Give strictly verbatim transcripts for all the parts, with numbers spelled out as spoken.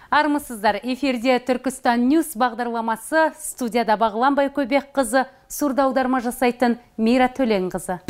Армысыздар, эфирде Түркістан Ньюс бағдарламасы, студияда Бағлан Байкөбек қызы, сурда аударма жасайтын Мира Төлен қызы.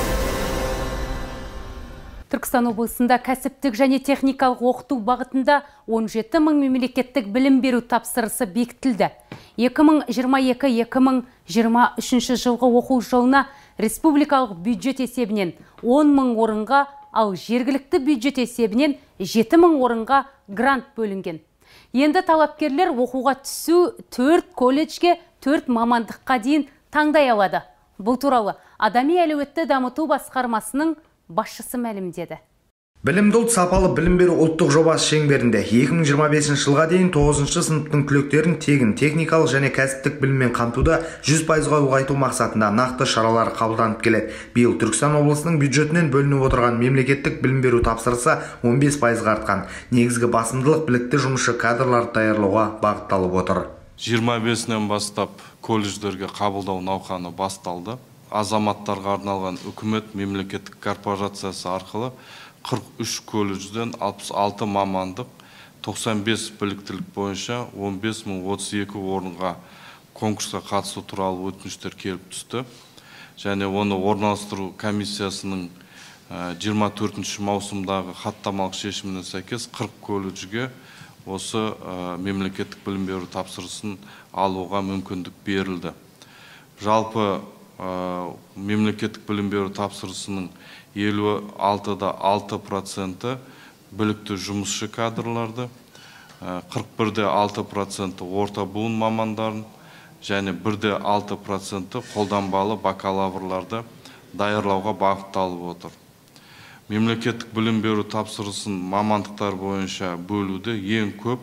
Түркістан облысында кәсіптік және техникалық оқыту бағытында он жеті мың мемлекеттік білім беру тапсырысы бекітілді. екі мың жиырма екі - екі мың жиырма үшінші жылғы оқу жылына республикалық бюджет есебінен он мың орынға, ал жергілікті бюджет есебінен жеті мың орынға грант бөлінген. Енді талапкерлер оқуға түсу төрт колледжге, төрт мамандыққа дейін таңдай алады. Бұл туралы Адами әлеуетті дамыту басқармасының басшысы мәлімдеді. Білімді ұлт сапалы білім беру ұлттық жобасы шеңберінде екі мың жиырма бесінші жылға дейін тоғызыншы сыныптың түлектерін тегін техникалық және кәсіптік біліммен қамтуды жүз пайызға ұлғайту мақсатында нақты шаралар қабылданып келеді. Биыл Түркістан облысының бюджетінен бөлініп отырған мемлекеттік білім беру тапсырысы он бес пайызға артқан. Негізгі басымдылық білікті жұмысшы кадрларды даярлауға бағытталып отыр. жиырма бесінен бастап колледждерге қабылдау науқаны басталды. Азаматтарға арналған үкімет мемлекеттік корпорациясы арқылы қырық үш колледжден алпыс алты мамандық, тоқсан бес біліктілік бойынша он бес мың отыз екі орынға конкурсқа қатысу туралы өтініштер келіп түсті. Және оны орналастыру комиссиясының жиырма төртінші маусымдағы хаттамалық шешіміне сәйкес қырық колледжге осы мемлекеттік білім беру тапсырысын алуға мүмкіндік берілді. Жалпы мемлекеттік білім беру тапсырысының елу алты да алты проценті білікті жұмысшы кадрларды, қырық бір де алты проценті орта буын мамандарын және бір де алты проценті қолданбалы бакалаврларды даярлауға бағытталып отыр. Мемлекеттік білім беру тапсырысын мамандықтар бойынша бөлуді ең көп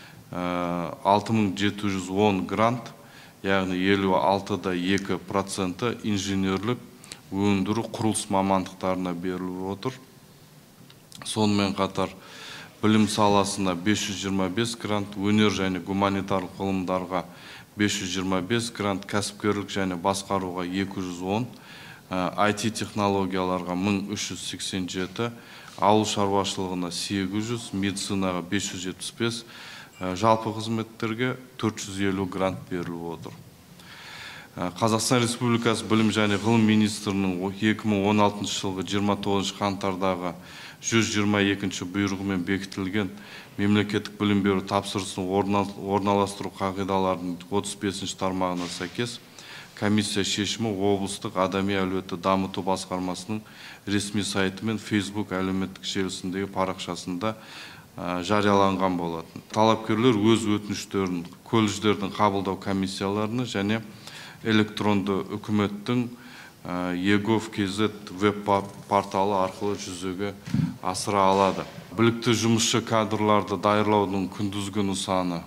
алты мың жеті жүз он грант, яғни елу алты да екі проценті инженерлік өндіру құрылыс мамандықтарына беріліп отыр. Сонымен қатар білім саласына бес жүз жиырма бес грант, өнер және гуманитарлық ғылымдарға бес жүз жиырма бес грант, кәсіпкерлік және басқаруға екі жүз он, ай ти технологияларға мың үш жүз сексен жеті, ауыл шаруашылығына сегіз жүз, медицинаға бес жүз жетпіс бес, жалпы қызметтерге төрт жүз елу грант беріліп отыр. Қазақстан Республикасы білім және ғылым министрінің екі мың он алтыншы жылғы жиырма тоғызыншы қаңтардағы жүз жиырма екінші бұйрығымен бекітілген мемлекеттік білім беру тапсырысын орналастыру қағидаларының отыз бесінші тармағына сәйкес комиссия шешімі облыстық Адами әлеуетті дамыту басқармасының ресми сайты мен Facebook әлеуметтік желісіндегі парақшасында жарияланған болатын. Талапкерлер өз өтініштерін колледждердің қабылдау комиссияларына және электронды үкіметтің егов кз веб-порталы арқылы жүзеге асыра алады. Білікті жұмысшы кадрларды даярлаудың күндізгі нысаны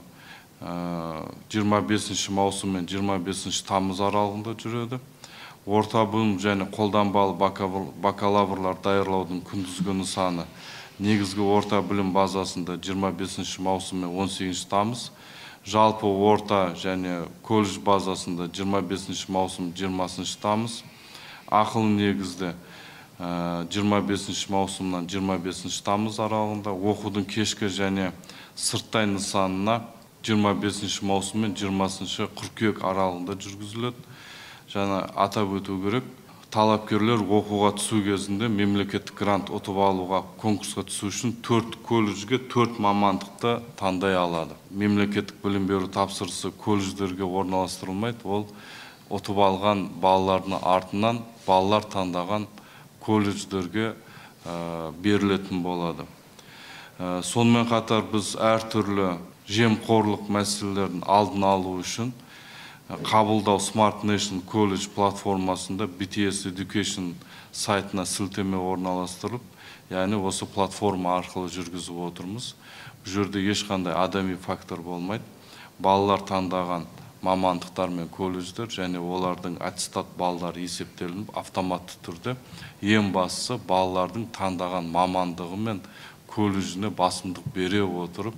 жиырма бесінші маусым мен жиырма бесінші тамыз аралығында жүреді. Орта буын және қолданбалы бакалаврлар даярлаудың күндізгі нысаны негізгі орта білім базасында жиырма бесінші маусым мен он сегізінші тамыз, жалпы орта және колледж базасында жиырма бесінші маусым жиырмасыншы тамыз, ақылы негізді жиырма бесінші маусымнан жиырма бесінші тамыз аралығында, оқудың кешкі және сырттай нысанына жиырма бесінші маусым мен жиырмасыншы қыркүйек аралығында жүргізіледі. Және атап өту керек, талапкерлер оқуға түсу кезінде мемлекеттік грант ұтып алуға конкурсқа түсу үшін төрт колледжге төрт мамандықты таңдай алады. Мемлекеттік білім беру тапсырысы колледждерге орналастырылмайды, ол ұтып алған балалардың артынан балалар таңдаған колледждерге берілетін болады. Сонымен қатар біз әртүрлі жемқорлық мәселелерін алдын алу үшін қабылдау Smart Nation College платформасында би ти эс Education сайтына сілтеме орналастырып, яғни осы платформа арқылы жүргізіп отырмыз. Бұл жерде ешқандай адами фактор болмайды. Балалар таңдаған мамандықтар мен колледждер және олардың аттестат баллары есептелініп автоматты түрде ең бастысы балалардың таңдаған мамандығы мен колледжіне басымдық бере отырып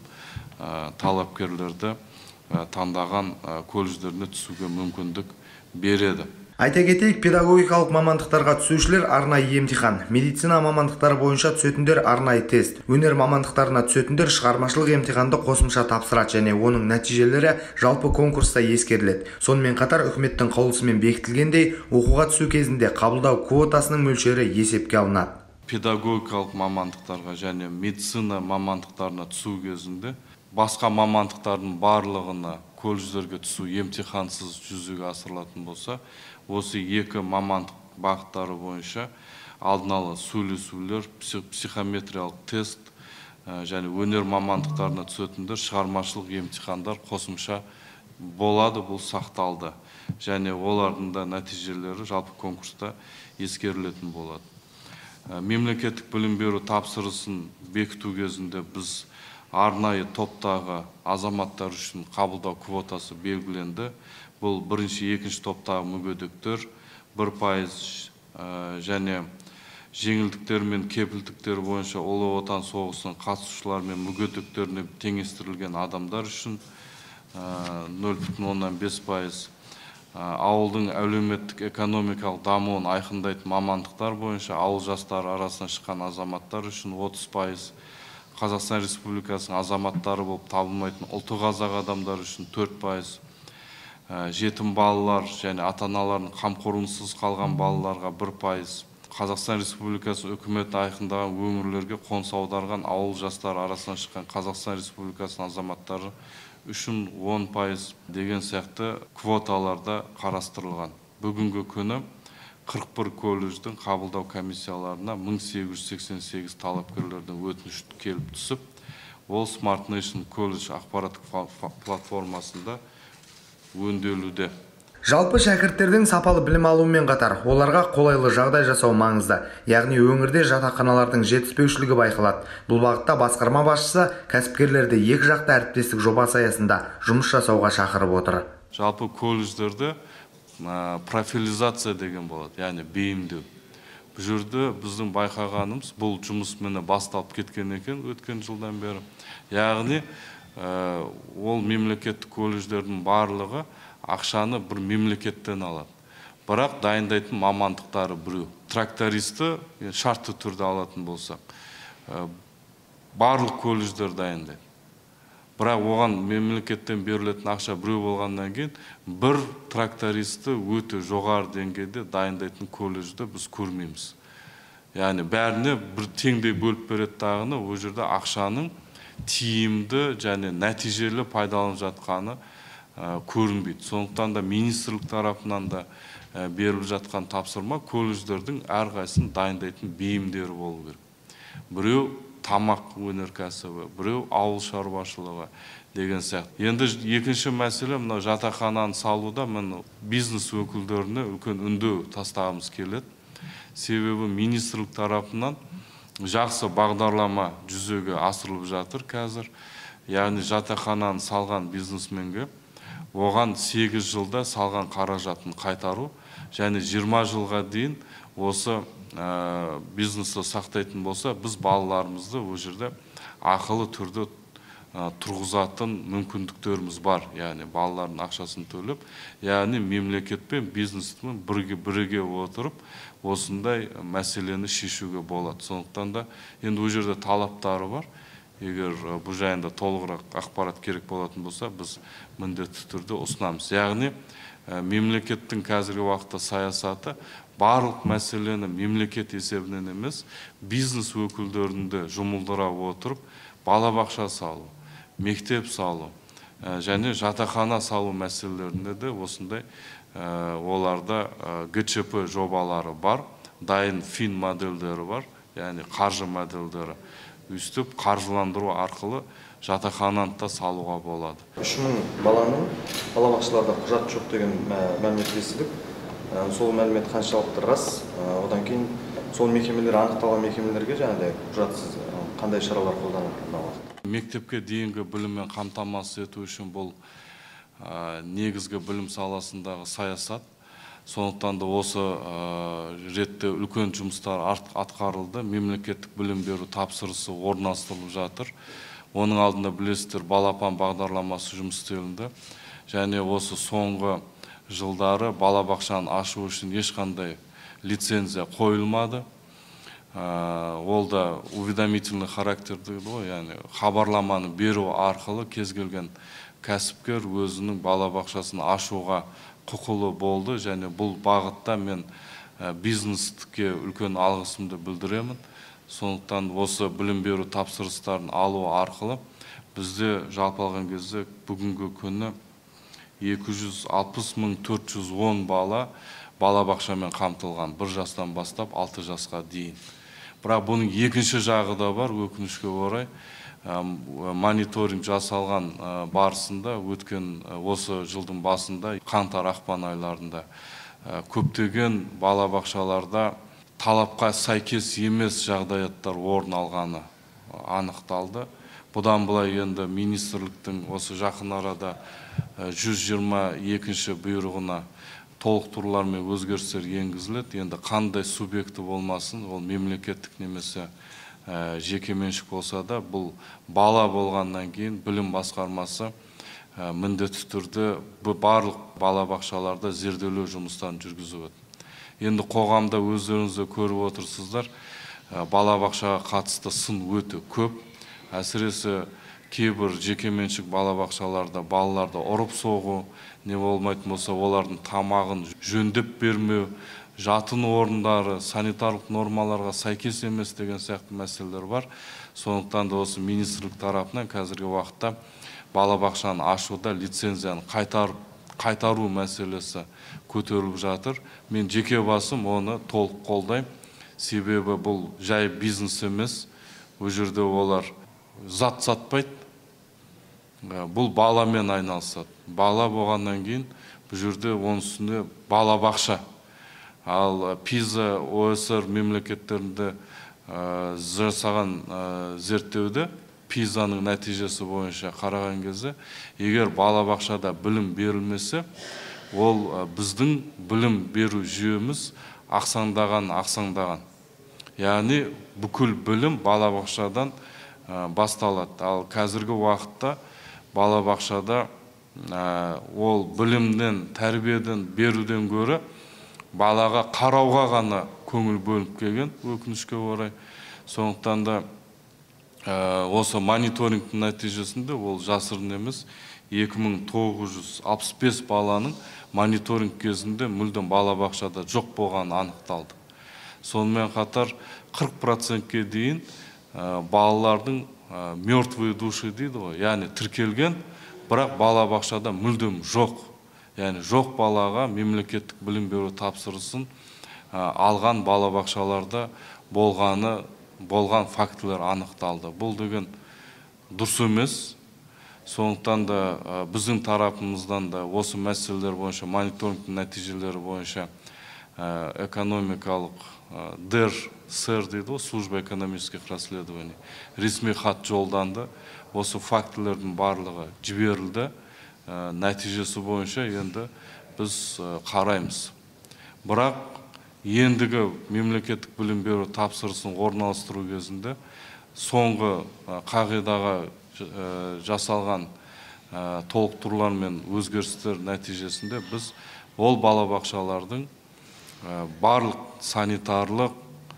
талапкерлерді таңдаған колледждеріне түсуге мүмкіндік береді. Айта кетейік, педагогикалық мамандықтарға түсушілер арнайы емтихан, медицина мамандықтары бойынша түсетіндер арнайы тест, өнер мамандықтарына түсетіндер шығармашылық емтиханды қосымша тапсырады және оның нәтижелері жалпы конкурста ескеріледі. Сонымен қатар үкіметтің қаулысымен бекітілгендей, оқуға түсу кезінде қабылдау квотасының мөлшері есепке алынады. Педагогикалық мамандықтарға және медицина мамандықтарына түсу кезінде басқа мамандықтардың барлығына колледждерге түсу емтихансыз жүзеге асырылатын болса, осы екі мамандық бағыттары бойынша алдын ала сөйлесулер, психометриялық тест және өнер мамандықтарына түсетіндер шығармашылық емтихандар қосымша болады, бұл сақталды. Және олардың да нәтижелері жалпы конкурста ескерілетін болады. Мемлекеттік білім беру тапсырысын бекіту кезінде біз арнайы топтағы азаматтар үшін қабылдау квотасы белгіленді. Бұл бірінші, екінші топтағы мүгедектер бір пайыз және жеңілдіктер мен кепілдіктер бойынша Ұлы Отан соғысының қатысушылары мен мүгедектеріне теңестірілген адамдар үшін нөл бүтін оннан бес пайыз, ауылдың әлеуметтік экономикалық дамуын айқындайтын мамандықтар бойынша ауыл жастары арасынан шыққан азаматтар үшін отыз пайыз, Қазақстан Республикасының азаматтары болып табылмайтын ұлты қазақ адамдар үшін төрт пайыз, жетім балалар және ата-аналардың қамқорлығынсыз қалған балаларға бір пайыз, Қазақстан Республикасы үкіметі айқындаған өңірлерге қоныс аударған ауыл жастары арасынан шыққан Қазақстан Республикасының азаматтары үшін он пайыз деген сияқты квоталарда қарастырылған. Бүгінгі күні қырық бір колледждің қабылдау комиссияларына мың сегіз жүз сексен сегіз талапкерлердің өтініш келіп түсіп, ол Smart Nation колледж ақпараттық платформасында өңделуде. Жалпы шәкірттердің сапалы білім алуымен қатар, оларға қолайлы жағдай жасау маңызды. Яғни өңірде жатақханалардың жетіспеушілігі байқалады. Бұл бағытта басқарма басшысы кәсіпкерлерді екі жақты әріптестік жобасы аясында жұмыс жасауға шақырып отыр. Жалпы колледждерді профилизация деген болады, яғни бейімдеу. Бұл жерде біздің байқағанымыз, бұл жұмыс мені басталып кеткен екен өткен жылдан бері. Яғни ол мемлекеттік колледждердің барлығы ақшаны бір мемлекеттен алады. Бірақ дайындайтын мамандықтары біреу. Трактористі шартты түрде алатын болсақ, барлық колледждер дайындайды. Бірақ оған мемлекеттен берілетін ақша біреу болғаннан кейін, бір трактористі өте жоғары деңгейде дайындайтын колледжді біз көрмейміз. Яғни бәріне бір теңдей бөліп береді дағыны, ол жерде ақшаның тиімді және нәтижелі пайдаланып жатқаны көрінбейді. Сондықтан да министрлік тарапынан да беріліп жатқан тапсырма колледждердің әрқайсысын дайындайтын бейімдері болу керек. Біреу тамақ өнеркәсібі, біреу ауыл шаруашылығы деген сияқты. Енді екінші мәселе, мынау жатақхананы салуда мен бизнес өкілдеріне үлкен үндеу тастағымыз келеді. Себебі министрлік тарапынан жақсы бағдарлама жүзеге асырылып жатыр қазір. Яғни жатақхананы салған бизнесменге оған сегіз жылда салған қаражатын қайтару және жиырма жылға дейін осы бизнесті сақтайтын болса, біз балаларымызды ол жерде ақылы түрде тұрғызатын мүмкіндіктеріміз бар. Яғни балалардың ақшасын төлеп, яғни мемлекет пен бизнеспен бірге отырып, осындай мәселені шешуге болады. Сондықтан да енді ол жерде талаптары бар. Егер бұл жайында толығырақ ақпарат керек болатын болса, біз міндетті түрде ұсынамыз. Яғни мемлекеттің қазіргі уақытта саясаты барлық мәселені мемлекет есебінен емес, бизнес өкілдерінде жұмылдыра отырып, балабақша салу, мектеп салу және жатақхана салу мәселелерінде де осындай оларда Г Ч П жобалары бар, дайын фин модельдері бар, яғни қаржы модельдері. Үстіп қаржыландыру арқылы жатақхананы да салуға болады. үш мың баланың балабақшаларда құжат жоқ деген мәлімет естідік. Сол мәлімет қаншалықты рас? Одан кейін сол мекемелер анықталған мекемелерге жаңағыдай құжатсыз қандай шаралар қолданылады? Мектепке дейінгі біліммен қамтамасыз ету үшін бұл негізгі білім саласындағы саясат. Сондықтан да осы ретте үлкен жұмыстар атқарылды. Мемлекеттік білім беру тапсырысы орналастырылып жатыр. Оның алдында білесіздер, балапан бағдарламасы жұмыс істелінді. Және осы соңғы жылдары балабақшаны ашу үшін ешқандай лицензия қойылмады. Ол да уведомительный характерді ғой, яғни хабарламаны беру арқылы кез келген кәсіпкер өзінің балабақшасын ашуға құқылы болды, және бұл бағытта мен бизнеске үлкен алғысымды білдіремін. Сондықтан осы білім беру тапсырыстарын алу арқылы бізде жалпы алған кезде бүгінгі күні екі жүз алпыс мың төрт жүз он бала балабақшамен қамтылған, бір жастан бастап алты жасқа дейін. Бірақ бұның екінші жағы да бар, өкінішке орай. Мониторинг жасалған барысында өткен осы жылдың басында қаңтар ақпан айларында көптеген балабақшаларда талапқа сәйкес емес жағдаяттар орын алғаны анықталды. Бұдан былай енді министрліктің осы жақын арада жүз жиырма екінші бұйрығына толықтырулар мен өзгерістер енгізіледі. Енді қандай субъекті болмасын, ол мемлекеттік немесе жекеменшік болса да, бұл бала болғаннан кейін білім басқармасы міндетті түрде барлық балабақшаларда зерделеу жұмыстарын жүргізіп өтті. Енді қоғамда өздеріңізді көріп отырсыздар, балабақшаға қатысты сын өте көп. Әсіресе кейбір жекеменшік балабақшаларда балаларды ұрып соғу, не болмайтын болса олардың тамағын жөндеп бермеу, жатын орындары санитарлық нормаларға сәйкес емес деген сияқты мәселелер бар. Сондықтан да осы министрлік тарапынан қазіргі уақытта балабақшаны ашуда лицензияны қайтарып қайтару мәселесі көтеріліп жатыр. Мен жеке басым оны толық қолдаймын. Себебі бұл жай бизнес емес. Бұл жерде олар зат сатпайды. Бұл баламен айналысады. Бала болғаннан кейін бұл жерде оның үстіне балабақша. Ал пиза о эс эр мемлекеттерінде жасаған зерттеуде пизаның нәтижесі бойынша қараған кезде, егер балабақшада білім берілмесе, ол біздің білім беру жүйеміз ақсаңдаған, ақсаңдаған. Яғни бүкіл білім балабақшадан басталады. Ал қазіргі уақытта балабақшада ол білімнен, тәрбиеден, беруден гөрі балаға қарауға ғана көңіл бөлініп келген, өкінішке орай. Сондықтан да осы мониторингтің нәтижесінде ол жасырын емес, екі мың тоғыз жүз алпыс бес баланың мониторинг кезінде мүлдем балабақшада жоқ болғаны анықталды. Сонымен қатар қырық процентке дейін балалардың мертвые души дейді ғой, яғни тіркелген, бірақ балабақшада мүлдем жоқ. Яғни жоқ балаға мемлекеттік білім беру тапсырысын алған балабақшаларда болғаны болған фактілер анықталды. Бұл деген дұрыс емес. Сондықтан да біздің тарапымыздан да осы мәселелер бойынша, мониторингтің нәтижелері бойынша экономикалық ДЭР, СЭР дейді, служба экономических расследований, ресми хат жолданды. Осы фактілердің барлығы жіберілді. Нәтижесі бойынша енді біз қараймыз. Бірақ ендігі мемлекеттік білім беру тапсырысын орналастыру кезінде соңғы қағидаға жасалған толықтырулар мен өзгерістер нәтижесінде біз ол балабақшалардың барлық санитарлық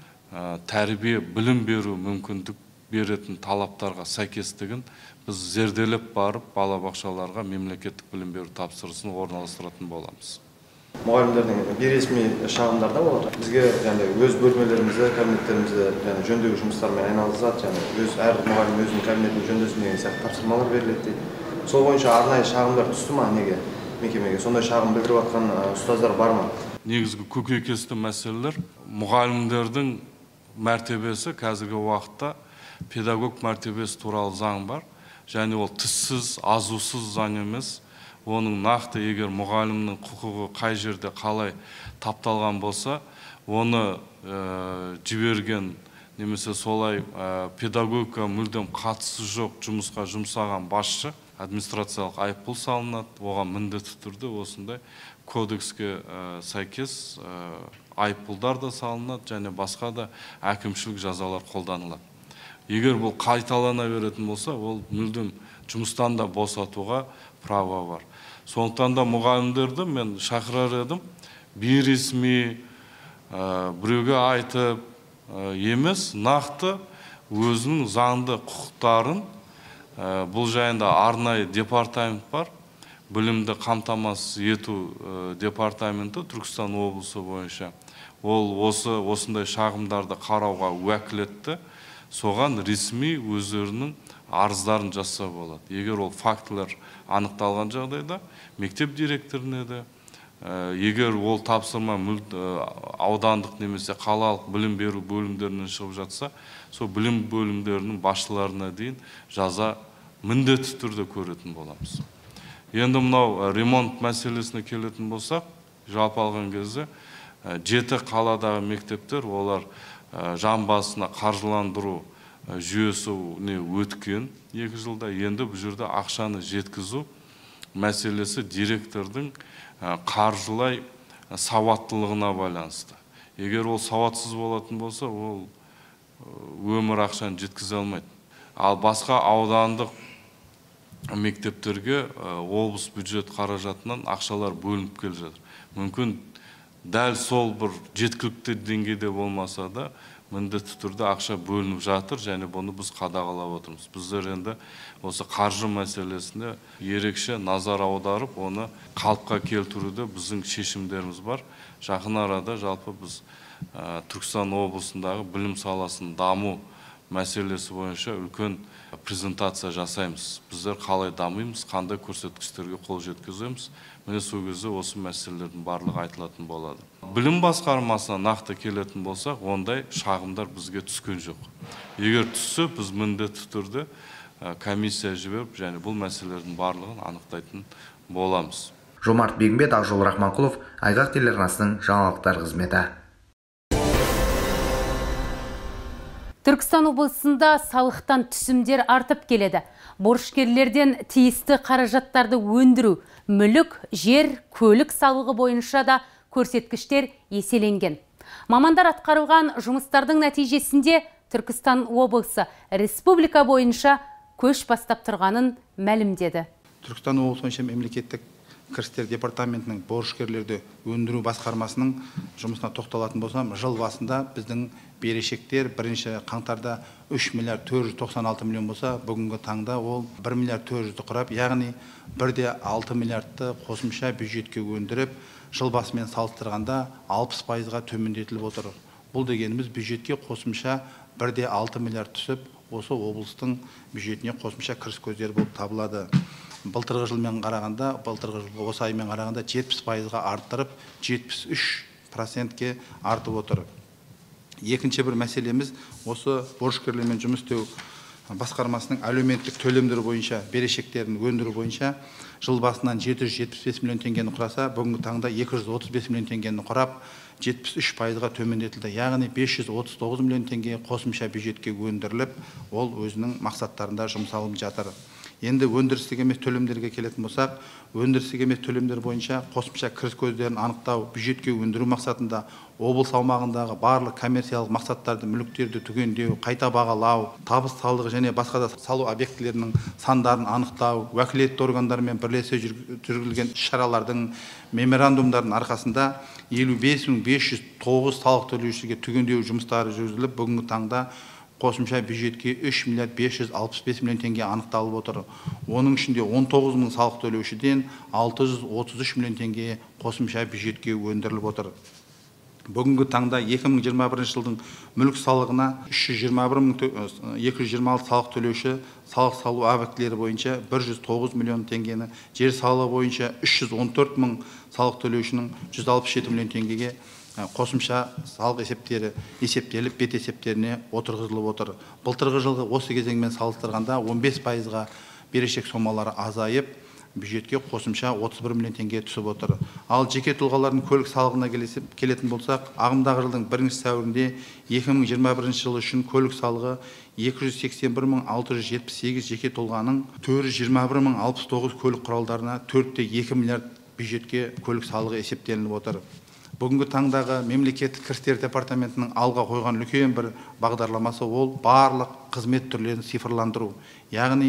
тәрбие білім беру мүмкіндік беретін талаптарға сәйкестігін біз зерделеп барып балабақшаларға мемлекеттік білім беру тапсырысын орналастыратын боламыз. Мұғалімдердің бейресми шағымдарда болады. Бізге өз бөлмелерімізді, кабинеттерімізді жөндеу жұмыстарымен айналысады, өз әр мұғалім өзінің кабинетін жөндесін деген сияқты тапсырмалар беріледі. Сол бойынша арнайы шағымдар түсті ма неге, мекемеге? Сондай шағым білдіріп жатқан ұстаздар бар ма? Негізгі көкейкесті мәселелер мұғалімдердің мәртебесі қазіргі уақытта педагог мәртебесі туралы заң бар. Және ол тіссіз, азусыз заң емес. Оның нақты егер мұғалімнің құқығы қай жерде қалай тапталған болса, оны жіберген немесе солай педагогика мүлдем қатысы жоқ жұмысқа жұмсаған басшы администрациялық айыппұл салынады. Оған міндетті түрде осындай кодекске сәйкес айыппұлдар да салынады, және басқа да әкімшілік жазалар қолданылады. Егер бұл қайталана беретін болса, ол мүлдем жұмыстан да босатуға право бар. Сондықтан да мұғалімдерді мен шақырар едім, бейресми біреуге айтып емес, нақты өзінің заңды құқықтарын, бұл жайында арнайы департамент бар, білімді қамтамасыз ету департаменті Түркістан облысы бойынша. Ол осы осындай шағымдарды қарауға уәкілетті, соған ресми өздерінің арыздарын жасау болады. Егер ол фактілер анықталған жағдайда мектеп директорына да, егер ол тапсырма аудандық немесе қалалық білім беру бөлімдерінен шығып жатса, сол білім бөлімдерінің басшыларына дейін жаза міндетті түрде көретін боламыз. Енді мынау ремонт мәселесіне келетін болсақ, жалпы алған кезде жеті қаладағы мектептер олар жан басына қаржыландыру жүйесіне өткен екі жылда. Енді бұл жерде ақшаны жеткізу мәселесі директордың қаржылай сауаттылығына байланысты. Егер ол сауатсыз болатын болса, ол өмір ақшаны жеткізе алмайды. Ал басқа аудандық мектептерге облыс бюджет қаражатынан ақшалар бөлініп келе жатыр. Мүмкін дәл сол бір жеткілікті деңгейде болмаса да, міндетті түрде ақша бөлініп жатыр, және бұны біз қадағалап отырмыз. Біздер енді осы қаржы мәселесіне ерекше назар аударып, оны қалыпқа келтіруде біздің шешімдеріміз бар. Жақын арада жалпы біз Түркістан облысындағы білім саласын даму мәселесі бойынша үлкен презентация жасаймыз. Біздер қалай дамимыз, қандай көрсеткіштерге қол жеткіземіз. Міне сол кезде осы мәселелердің барлығы айтылатын болады. Білім басқармасына нақты келетін болсақ, ондай шағымдар бізге түскен жоқ. Егер түссе, біз міндетті түрде комиссия жіберіп, және бұл мәселелердің барлығын анықтайтын боламыз. Жомарт Бегімбет, Ақжол Рахманқұлов, Айғақ телеарнасының жаңалықтар қызметі. Түркістан облысында салықтан түсімдер артып келеді. Борышкерлерден тиісті қаражаттарды өндіру, мүлік, жер, көлік салығы бойынша да көрсеткіштер еселенген. Мамандар атқарылған жұмыстардың нәтижесінде Түркістан облысы республика бойынша көш бастап тұрғанын мәлімдеді. Түркістан облысы бойынша мемлекеттік кірістер департаментінің борышкерлерді өндіру басқармасының жұмысына тоқталатын болсам, жыл басында біздің берешектер бірінші қаңтарда үш миллиард төрт жүз тоқсан алты миллион болса, бүгінгі таңда ол бір миллиард төрт жүзді құрап, яғни бір де алты миллиардты қосымша бюджетке өндіріп, жыл басымен салыстырғанда алпыс пайызға төмендетіліп отыр. Бұл дегеніміз бюджетке қосымша бір де алты миллиард түсіп, осы облыстың бюджетіне қосымша кіріс көздері болып табылады. Былтырғы жылмен қарағанда, былтырғы жылғы осы аймен қарағанда жетпіс пайызға арттырып, жетпіс үш процентке артып отыр. Екінші бір мәселеміз осы борышкерлермен жұмыс істеу басқармасының әлеуметтік төлемдер бойынша, берешектерін өндіру бойынша жыл басынан жеті жүз жетпіс бес миллион теңгені құраса, бүгінгі таңда екі жүз отыз бес миллион теңгені құрап, жетпіс үш пайызға төмендетілді. Яғни бес жүз отыз тоғыз миллион теңге қосымша бюджетке өндіріліп, ол өзінің мақсаттарында жұмсалып жатыр. Енді өндірістік емес төлемдерге келетін болсақ, өндірістік емес төлемдер бойынша қосымша кіріс көздерін анықтау, бюджетке өндіру мақсатында облыс аумағындағы барлық коммерциялық мақсаттарды, мүліктерді түгендеу, қайта бағалау, табыс салығы және басқа да салу объектілерінің сандарын анықтау, уәкілетті органдармен бірлесе жүргізілген шаралардың меморандумдардың арқасында елу бес мың бес жүз тоғыз салық төлеушіге түгендеу жұмыстары жүргізіліп, бүгінгі таңда қосымша бюджетке үш миллиард бес жүз алпыс бес миллион теңге анықталып отыр. Оның ішінде он тоғыз мың салық төлеушіден алты жүз отыз үш миллион теңге қосымша бюджетке өндіріліп отыр. Бүгінгі таңда екі мың жиырма бірінші жылдың мүлік салығына үш жүз жиырма бір мың екі жүз жиырма алты салық төлеуші, салық салу объектілері бойынша бір жүз тоғыз миллион теңгені, жер салығы бойынша үш жүз он төрт мың салық төлеушінің жүз алпыс жеті миллион теңгеге қосымша салық есептері есептеліп, бет есептеріне отырғызылып отыр. Былтырғы жылғы осы кезеңмен салыстырғанда он бес пайызға берешек сомалары азайып, бюджетке қосымша отыз бір миллион теңге түсіп отыр. Ал жеке тұлғалардың көлік салығына келетін болсақ, ағымдағы жылдың бірінші сәуірінде екі мың жиырма бірінші жыл үшін көлік салығы екі жүз сексен бір мың алты жүз жетпіс сегіз жеке тұлғаның төрт жүз жиырма бір мың алпыс тоғыз көлік құралдарына төрт те екі миллиард бюджетке көлік салығы есептелініп отыр. Бүгінгі таңдағы мемлекеттік кірістер департаментінің алға қойған үлкен бір бағдарламасы ол барлық қызмет түрлерін цифрландыру. Яғни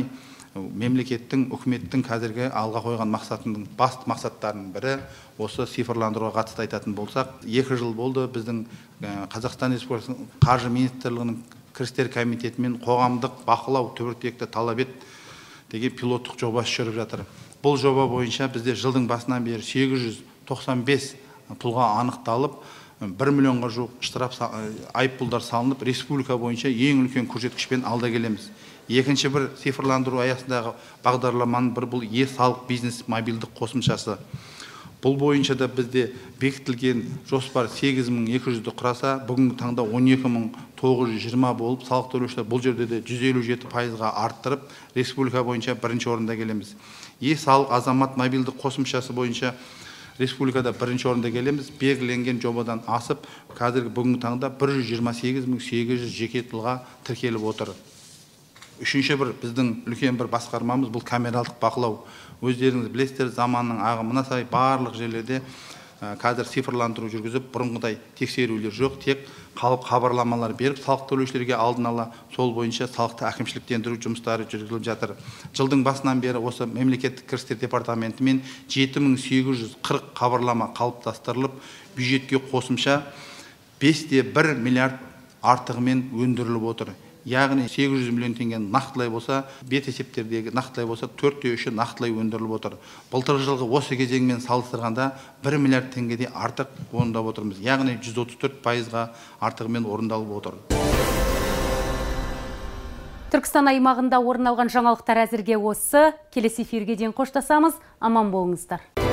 мемлекеттің, үкіметтің қазіргі алға қойған мақсатының басты мақсаттарының бірі осы цифрландыруға қатысты айтатын болсақ, екі жыл болды біздің Қазақстан Республикасының Қаржы Министрлігінің кірістер комитетімен қоғамдық бақылау түбіртекті талап ет деген пилоттық жобасы жүріп жатыр. Бұл жоба бойынша бізде жылдың басынан бері сегіз жүз тоқсан бес тұлға анықталып, бір миллионға жуық штраф айыппұлдар салынып, республика бойынша ең үлкен көрсеткішпен алда келеміз. Екінші бір цифрландыру аясындағы бағдарламаның бір бұл е-салық бизнес мобильдік қосымшасы. Бұл бойынша да бізде бекітілген жоспар сегіз мың екі жүзді құраса, бүгінгі таңда он екі мың тоғыз жүз жиырма болып, салық төлеушілер бұл жерде де жүз елу жеті пайызға арттырып, республика бойынша бірінші орында келеміз. Е-салық азамат мобильдік қосымшасы бойынша республикада бірінші орында келеміз. Белгіленген жобадан асып, қазіргі бүгінгі таңда бір жүз жиырма сегіз мың сегіз жүз жеке тұлға тіркеліп отыр. Үшінші бір біздің үлкен бір басқармамыз бұл камералдық бақылау. Өздеріңіз білесіздер, заманның ағымына сай барлық жерлерде қазір цифрландыру жүргізіп, бұрынғыдай тексерулер жоқ, тек қалып хабарламалар беріп, салық төлеушілерге алдын ала сол бойынша салықты әкімшіліктендіру жұмыстары жүргізіліп жатыр. Жылдың басынан бері осы мемлекеттік кірістер департаментімен жеті мың сегіз жүз қырық хабарлама қалыптастырылып, бюджетке қосымша бес те бір миллиард артығымен өндіріліп отыр. Яғни сегіз жүз миллион теңгені нақтылай болса, бет есептердегі нақтылай болса, төрт те үші нақтылай өндіріліп отыр. Былтыр жылғы осы кезеңмен салыстырғанда бір миллиард теңгеде артық орындап отырмыз. Яғни жүз отыз төрт пайызға артығымен орындалып отыр. Түркістан аймағында орын алған жаңалықтар әзірге осы. Келесі эфирге дейін қоштасамыз. Аман болыңыздар.